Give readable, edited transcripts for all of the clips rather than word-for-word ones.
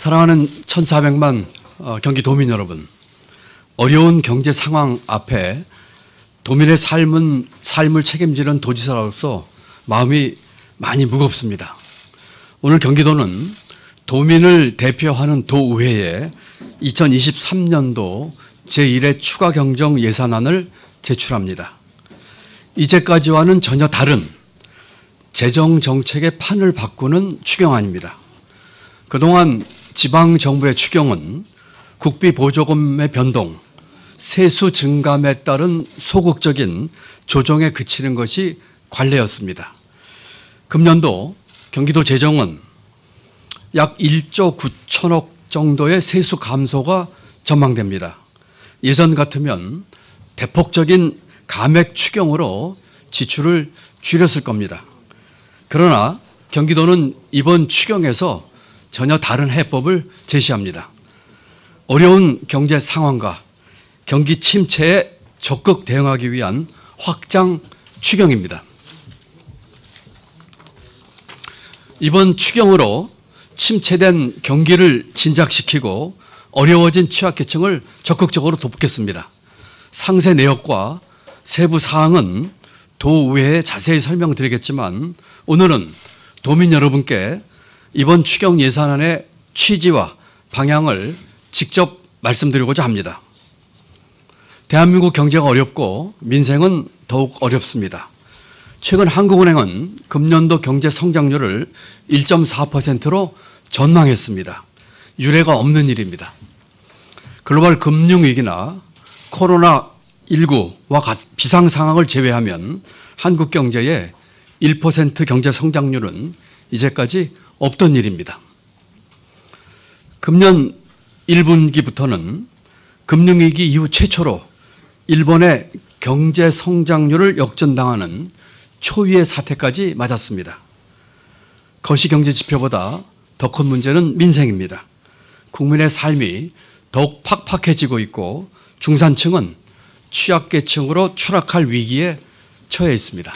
사랑하는 1,400만 경기도민 여러분, 어려운 경제 상황 앞에 도민의 삶을 책임지는 도지사로서 마음이 많이 무겁습니다. 오늘 경기도는 도민을 대표하는 도의회에 2023년도 제1회 추가 경정 예산안을 제출합니다. 이제까지와는 전혀 다른 재정 정책의 판을 바꾸는 추경안입니다. 그동안 지방정부의 추경은 국비 보조금의 변동, 세수 증감에 따른 소극적인 조정에 그치는 것이 관례였습니다. 금년도 경기도 재정은 약 1조 9천억 정도의 세수 감소가 전망됩니다. 예전 같으면 대폭적인 감액 추경으로 지출을 줄였을 겁니다. 그러나 경기도는 이번 추경에서 전혀 다른 해법을 제시합니다. 어려운 경제 상황과 경기 침체에 적극 대응하기 위한 확장 추경입니다. 이번 추경으로 침체된 경기를 진작시키고 어려워진 취약계층을 적극적으로 돕겠습니다. 상세 내역과 세부 사항은 도의회에 자세히 설명드리겠지만 오늘은 도민 여러분께 이번 추경 예산안의 취지와 방향을 직접 말씀드리고자 합니다. 대한민국 경제가 어렵고 민생은 더욱 어렵습니다. 최근 한국은행은 금년도 경제 성장률을 1.4%로 전망했습니다. 유례가 없는 일입니다. 글로벌 금융위기나 코로나19와 비상 상황을 제외하면 한국 경제의 1% 경제 성장률은 이제까지 없던 일입니다. 금년 1분기부터는 금융위기 이후 최초로 일본의 경제 성장률을 역전당하는 초유의 사태까지 맞았습니다. 거시경제 지표보다 더 큰 문제는 민생입니다. 국민의 삶이 더욱 팍팍해지고 있고 중산층은 취약계층으로 추락할 위기에 처해 있습니다.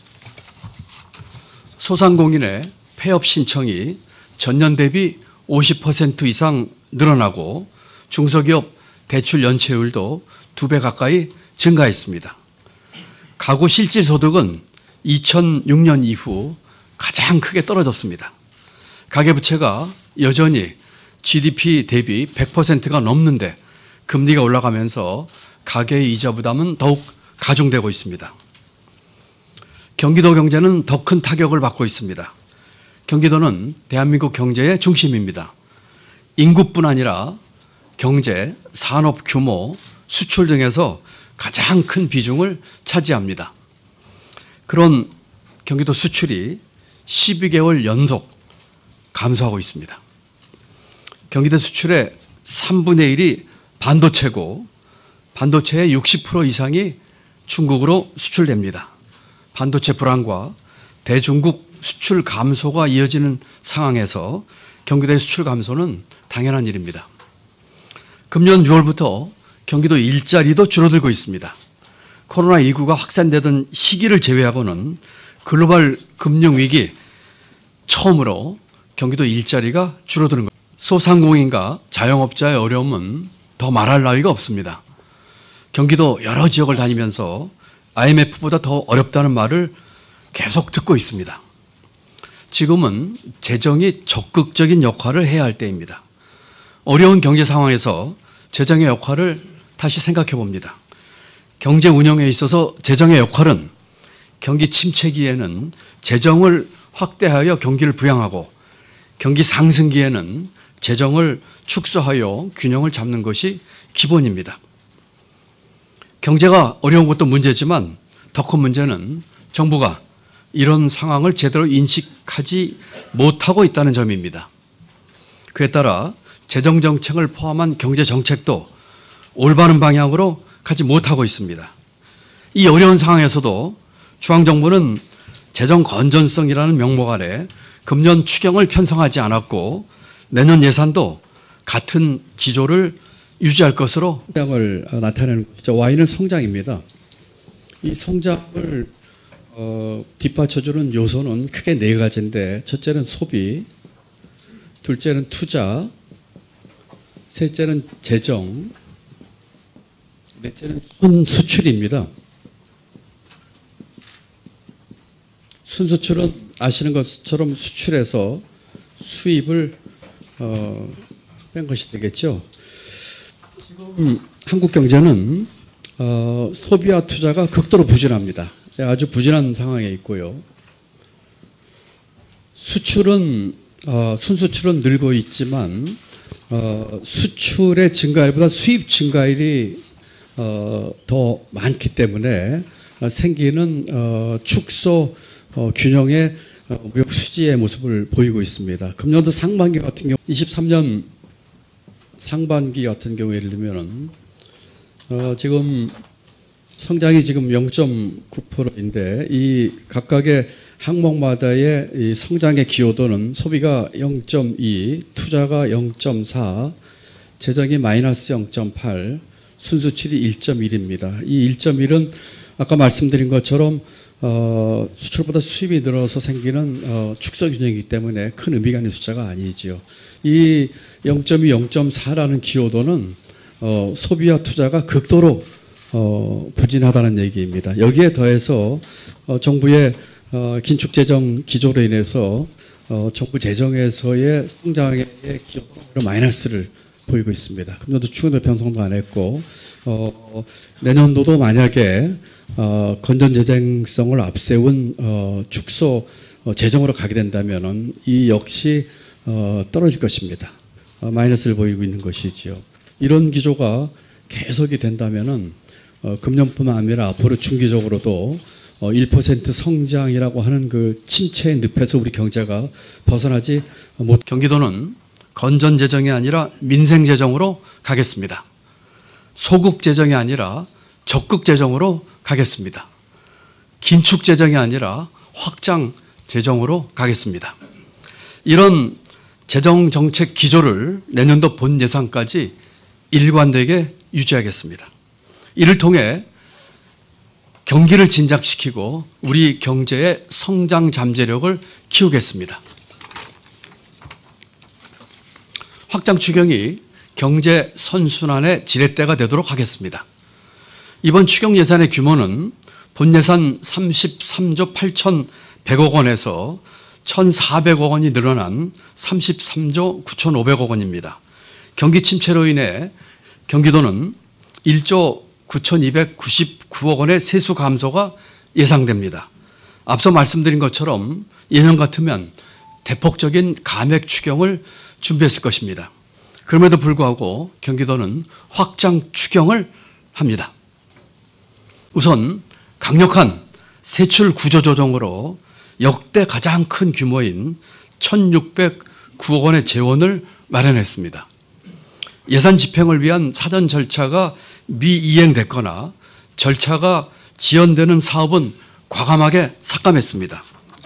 소상공인의 폐업 신청이 전년 대비 50% 이상 늘어나고 중소기업 대출 연체율도 2배 가까이 증가했습니다. 가구 실질소득은 2006년 이후 가장 크게 떨어졌습니다. 가계부채가 여전히 GDP 대비 100%가 넘는데 금리가 올라가면서 가계의 이자 부담은 더욱 가중되고 있습니다. 경기도 경제는 더 큰 타격을 받고 있습니다. 경기도는 대한민국 경제의 중심입니다. 인구뿐 아니라 경제, 산업 규모, 수출 등에서 가장 큰 비중을 차지합니다. 그런 경기도 수출이 12개월 연속 감소하고 있습니다. 경기도 수출의 3분의 1이 반도체고 반도체의 60% 이상이 중국으로 수출됩니다. 반도체 불안과 대중국 수출 감소가 이어지는 상황에서 경기도의 수출 감소는 당연한 일입니다. 금년 6월부터 경기도 일자리도 줄어들고 있습니다. 코로나19가 확산되던 시기를 제외하고는 글로벌 금융위기 처음으로 경기도 일자리가 줄어드는 것. 소상공인과 자영업자의 어려움은 더 말할 나위가 없습니다. 경기도 여러 지역을 다니면서 IMF보다 더 어렵다는 말을 계속 듣고 있습니다. 지금은 재정이 적극적인 역할을 해야 할 때입니다. 어려운 경제 상황에서 재정의 역할을 다시 생각해 봅니다. 경제 운영에 있어서 재정의 역할은 경기 침체기에는 재정을 확대하여 경기를 부양하고 경기 상승기에는 재정을 축소하여 균형을 잡는 것이 기본입니다. 경제가 어려운 것도 문제지만 더 큰 문제는 정부가 이런 상황을 제대로 인식하지 못하고 있다는 점입니다. 그에 따라 재정정책을 포함한 경제정책도 올바른 방향으로 가지 못하고 있습니다. 이 어려운 상황에서도 중앙정부는 재정 건전성이라는 명목 아래 금년 추경을 편성하지 않았고 내년 예산도 같은 기조를 유지할 것으로 성장을 나타내는 Y는 성장입니다. 이 성장을 뒷받쳐주는 요소는 크게 네 가지인데 첫째는 소비, 둘째는 투자, 셋째는 재정, 넷째는 순수출입니다. 순수출은 아시는 것처럼 수출해서 수입을 뺀 것이 되겠죠. 지금 한국 경제는 소비와 투자가 극도로 부진합니다. 아주 부진한 상황에 있고요. 수출은 순수출은 늘고 있지만 수출의 증가율보다 수입 증가율이 더 많기 때문에 생기는 축소 균형의 무역 수지의 모습을 보이고 있습니다. 금년도 상반기 같은 경우 23년 상반기 같은 경우 예를 들면은 지금 성장이 지금 0.9%인데 이 각각의 항목마다의 이 성장의 기여도는 소비가 0.2, 투자가 0.4, 재정이 마이너스 0.8, 순수출이 1.1입니다. 이 1.1은 아까 말씀드린 것처럼 수출보다 수입이 늘어서 생기는 축소 균형이기 때문에 큰 의미가 있는 숫자가 아니지요. 이 0.2, 0.4라는 기여도는 소비와 투자가 극도로 부진하다는 얘기입니다. 여기에 더해서 정부의 긴축 재정 기조로 인해서 정부 재정에서의 성장의 기여도가 마이너스를 보이고 있습니다. 금년도 추경도 편성도 안 했고 내년도도 만약에 건전 재정성을 앞세운 축소 재정으로 가게 된다면은 이 역시 떨어질 것입니다. 마이너스를 보이고 있는 것이지요. 이런 기조가 계속이 된다면은 금년뿐만 아니라 앞으로 중기적으로도 1% 성장이라고 하는 그 침체의 늪에서 우리 경제가 벗어나지 못. 경기도는 건전 재정이 아니라 민생 재정으로 가겠습니다. 소국 재정이 아니라 적극 재정으로 가겠습니다. 긴축 재정이 아니라 확장 재정으로 가겠습니다. 이런 재정 정책 기조를 내년도 본 예산까지 일관되게 유지하겠습니다. 이를 통해 경기를 진작시키고 우리 경제의 성장 잠재력을 키우겠습니다. 확장 추경이 경제 선순환의 지렛대가 되도록 하겠습니다. 이번 추경 예산의 규모는 본 예산 33조 8,100억 원에서 1,400억 원이 늘어난 33조 9,500억 원입니다. 경기 침체로 인해 경기도는 1조 9,299억 원의 세수 감소가 예상됩니다. 앞서 말씀드린 것처럼 예년 같으면 대폭적인 감액 추경을 준비했을 것입니다. 그럼에도 불구하고 경기도는 확장 추경을 합니다. 우선 강력한 세출 구조 조정으로 역대 가장 큰 규모인 1,609억 원의 재원을 마련했습니다. 예산 집행을 위한 사전 절차가 미이행됐거나 절차가 지연되는 사업은 과감하게 삭감했습니다.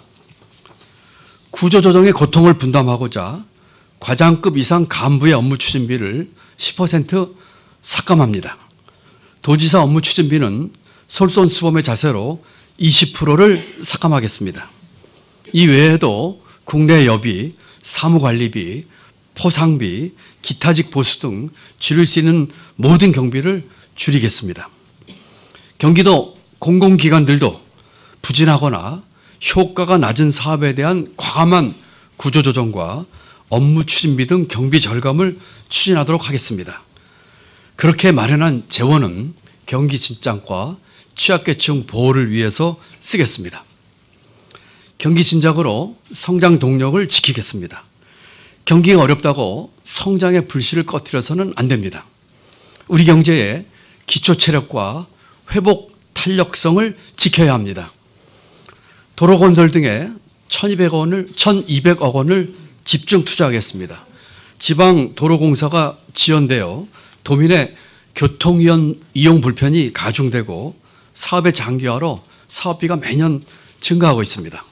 구조조정의 고통을 분담하고자 과장급 이상 간부의 업무 추진비를 10% 삭감합니다. 도지사 업무 추진비는 솔선수범의 자세로 20%를 삭감하겠습니다. 이 외에도 국내 여비, 사무관리비, 포상비, 기타직 보수 등 줄일 수 있는 모든 경비를 줄이겠습니다. 경기도 공공기관들도 부진하거나 효과가 낮은 사업에 대한 과감한 구조조정과 업무 추진비 등 경비 절감을 추진하도록 하겠습니다. 그렇게 마련한 재원은 경기 진작과 취약계층 보호를 위해서 쓰겠습니다. 경기 진작으로 성장 동력을 지키겠습니다. 경기가 어렵다고 성장의 불씨를 꺼뜨려서는 안 됩니다. 우리 경제의 기초 체력과 회복 탄력성을 지켜야 합니다. 도로건설 등에 1,200억 원을 집중 투자하겠습니다. 지방도로공사가 지연되어 도민의 교통이용 불편이 가중되고 사업의 장기화로 사업비가 매년 증가하고 있습니다.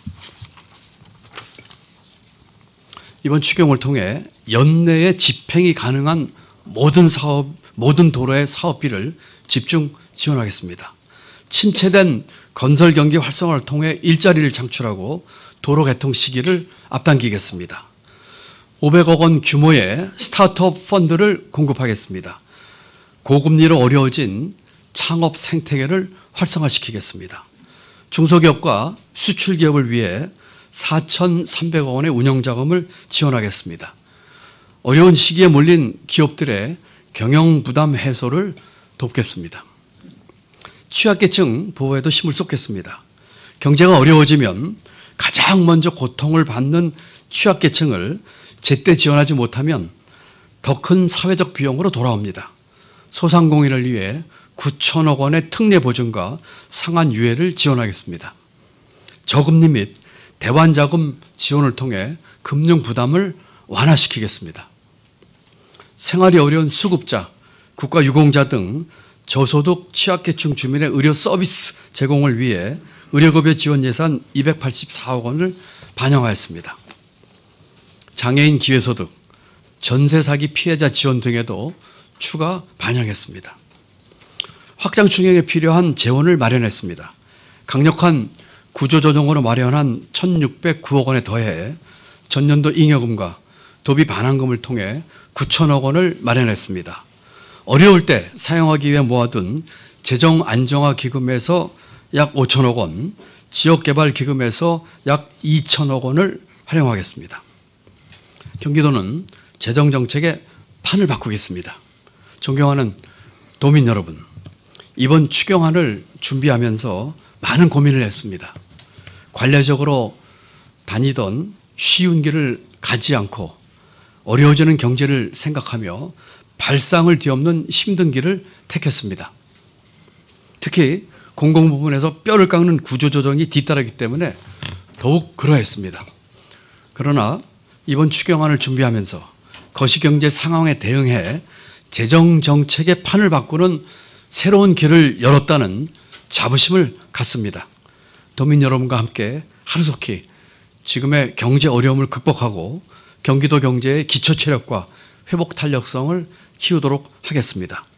이번 추경을 통해 연내에 집행이 가능한 모든 도로의 사업비를 집중 지원하겠습니다. 침체된 건설 경기 활성화를 통해 일자리를 창출하고 도로 개통 시기를 앞당기겠습니다. 500억 원 규모의 스타트업 펀드를 공급하겠습니다. 고금리로 어려워진 창업 생태계를 활성화시키겠습니다. 중소기업과 수출기업을 위해 4,300억 원의 운영자금을 지원하겠습니다. 어려운 시기에 몰린 기업들의 경영부담 해소를 돕겠습니다. 취약계층 보호에도 힘을 쏟겠습니다. 경제가 어려워지면 가장 먼저 고통을 받는 취약계층을 제때 지원하지 못하면 더 큰 사회적 비용으로 돌아옵니다. 소상공인을 위해 9천억 원의 특례 보증과 상한 유예를 지원하겠습니다. 저금리 및 대환자금 지원을 통해 금융 부담을 완화시키겠습니다. 생활이 어려운 수급자, 국가유공자 등 저소득 취약계층 주민의 의료 서비스 제공을 위해 의료급여 지원 예산 284억 원을 반영하였습니다. 장애인 기회소득, 전세 사기 피해자 지원 등에도 추가 반영했습니다. 확장 충격에 필요한 재원을 마련했습니다. 강력한 구조조정으로 마련한 1,609억 원에 더해 전년도 잉여금과 도비 반환금을 통해 9천억 원을 마련했습니다. 어려울 때 사용하기 위해 모아둔 재정안정화기금에서 약 5천억 원, 지역개발기금에서 약 2천억 원을 활용하겠습니다. 경기도는 재정정책의 판을 바꾸겠습니다. 존경하는 도민 여러분, 이번 추경안을 준비하면서 많은 고민을 했습니다. 관례적으로 다니던 쉬운 길을 가지 않고 어려워지는 경제를 생각하며 발상을 뒤엎는 힘든 길을 택했습니다. 특히 공공부문에서 뼈를 깎는 구조조정이 뒤따르기 때문에 더욱 그러했습니다. 그러나 이번 추경안을 준비하면서 거시경제 상황에 대응해 재정정책의 판을 바꾸는 새로운 길을 열었다는 자부심을 갖습니다. 도민 여러분과 함께 하루속히 지금의 경제 어려움을 극복하고 경기도 경제의 기초 체력과 회복 탄력성을 키우도록 하겠습니다.